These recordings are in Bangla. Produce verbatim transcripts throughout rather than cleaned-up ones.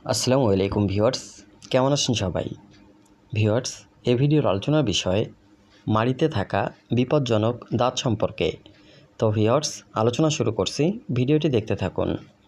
আসসালামু আলাইকুম ভিউয়ার্স, কেমন আছেন সবাই? ভিউয়ার্স, এই ভিডিওর আলোচনার বিষয় মাড়িতে থাকা বিপজ্জনক দাঁত সম্পর্কে। তো ভিউয়ার্স, আলোচনা শুরু করছি, ভিডিওটি দেখতে থাকুন।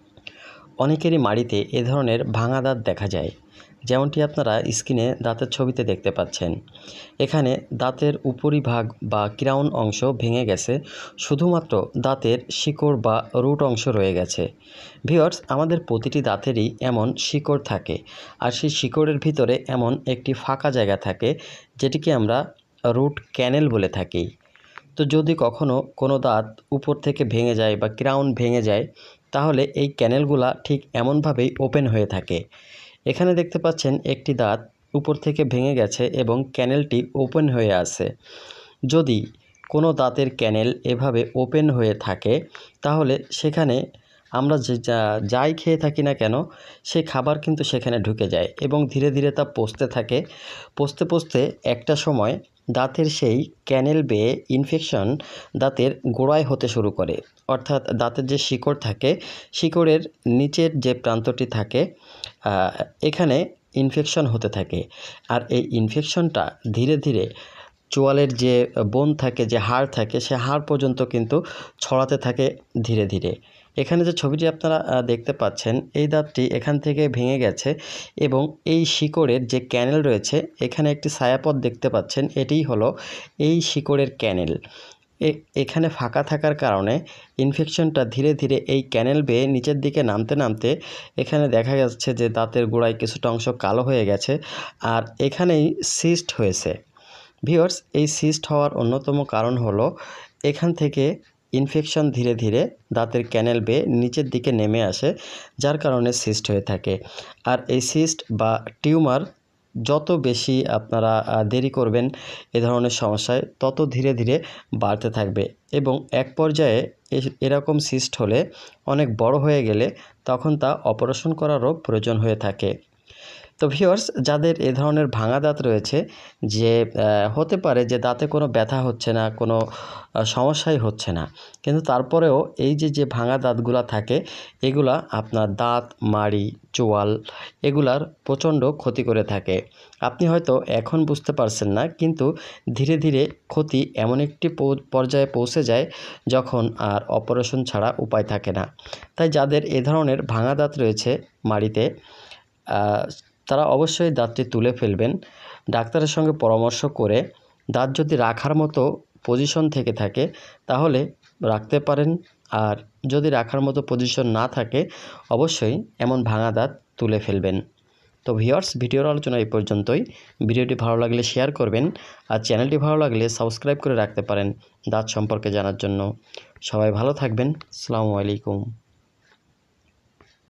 অনেকেরই মাড়িতে এ ধরনের ভাঙা দাঁত দেখা যায়, যেমনটি আপনারা স্ক্রিনে দাঁতের ছবিতে দেখতে পাচ্ছেন। এখানে দাঁতের উপরিভাগ বা ক্রাউন অংশ ভেঙে গেছে, শুধুমাত্র দাঁতের শিকড় বা রুট অংশ রয়ে গেছে। ভিউয়ার্স, আমাদের প্রতিটি দাঁতেরই এমন শিকড় থাকে, আর সেই শিকড়ের ভিতরে এমন একটি ফাঁকা জায়গা থাকে, যেটিকে আমরা রুট ক্যানেল বলে থাকি। তো যদি কখনো কোনো দাঁত উপর থেকে ভেঙে যায় বা ক্রাউন ভেঙে যায়, তাহলে এই ক্যানেলগুলা ঠিক এমনভাবেই ওপেন হয়ে থাকে। এখানে দেখতে পাচ্ছেন একটি দাঁত উপর থেকে ভেঙে গেছে এবং ক্যানেলটি ওপেন হয়ে আছে। যদি কোনো দাঁতের ক্যানেল এভাবে ওপেন হয়ে থাকে, তাহলে সেখানে আমরা যে যা যাই খেয়ে থাকি না কেন, সেই খাবার কিন্তু সেখানে ঢুকে যায় এবং ধীরে ধীরে তা পচতে থাকে। পচতে পচতে একটা সময় দাঁতের সেই ক্যানেল বেয়ে ইনফেকশন দাঁতের গোড়ায় হতে শুরু করে, অর্থাৎ দাঁতের যে শিকড় থাকে, শিকড়ের নিচের যে প্রান্তটি থাকে, এখানে ইনফেকশন হতে থাকে। আর এই ইনফেকশনটা ধীরে ধীরে চোয়ালের যে বোন থাকে, যে হাড় থাকে, সে হাড় পর্যন্ত কিন্তু ছড়াতে থাকে ধীরে ধীরে। এখানে যে ছবিটি আপনারা দেখতে পাচ্ছেন, এই দাঁতটি এখান থেকে ভেঙে গেছে এবং এই শিকড়ের যে ক্যানেল রয়েছে, এখানে একটি ছায়াপথ দেখতে পাচ্ছেন, এটিই হলো এই শিকড়ের ক্যানেল। এখানে ফাঁকা থাকার কারণে ইনফেকশনটা ধীরে ধীরে এই ক্যানেল বেয়ে নিচের দিকে নামতে নামতে এখানে দেখা যাচ্ছে যে দাঁতের গোড়ায় কিছুটা অংশ কালো হয়ে গেছে, আর এখানেই সিস্ট হয়েছে। ভিউয়ার্স, এই সিস্ট হওয়ার অন্যতম কারণ হলো এখান থেকে ইনফেকশন ধীরে ধীরে দাঁতের ক্যানেল বেয়ে নিচের দিকে নেমে আসে, যার কারণে সিস্ট হয়ে থাকে। আর এই সিস্ট বা টিউমার যত বেশি আপনারা দেরি করবেন এ ধরনের সমস্যায়, তত ধীরে ধীরে বাড়তে থাকবে এবং এক পর্যায়ে এরকম সিস্ট হলে, অনেক বড় হয়ে গেলে, তখন তা অপারেশন করারও প্রয়োজন হয়ে থাকে। তো ভিউয়ার্স, যাদের এ ধরনের ভাঙা দাঁত রয়েছে, যে হতে পারে যে দাঁতে কোনো ব্যথা হচ্ছে না, কোনো সমস্যাই হচ্ছে না, কিন্তু তারপরেও এই যে যে ভাঙা দাঁতগুলা থাকে, এগুলা আপনার দাঁত, মাড়ি, চোয়াল এগুলার প্রচণ্ড ক্ষতি করে থাকে। আপনি হয়তো এখন বুঝতে পারছেন না, কিন্তু ধীরে ধীরে ক্ষতি এমন একটি পর্যায়ে পৌঁছে যায় যখন আর অপারেশন ছাড়া উপায় থাকে না। তাই যাদের এ ধরনের ভাঙা দাঁত রয়েছে মাড়িতে, তারা অবশ্যই দাঁতটি তুলে ফেলবেন ডাক্তারের সঙ্গে পরামর্শ করে। দাঁত যদি রাখার মতো পজিশন থেকে থাকে, তাহলে রাখতে পারেন, আর যদি রাখার মতো পজিশন না থাকে, অবশ্যই এমন ভাঙা দাঁত তুলে ফেলবেন। তো ভিউয়ার্স, ভিডিওর আলোচনা এই পর্যন্তই। ভিডিওটি ভালো লাগলে শেয়ার করবেন, আর চ্যানেলটি ভালো লাগলে সাবস্ক্রাইব করে রাখতে পারেন দাঁত সম্পর্কে জানার জন্য। সবাই ভালো থাকবেন। আসসালামু আলাইকুম।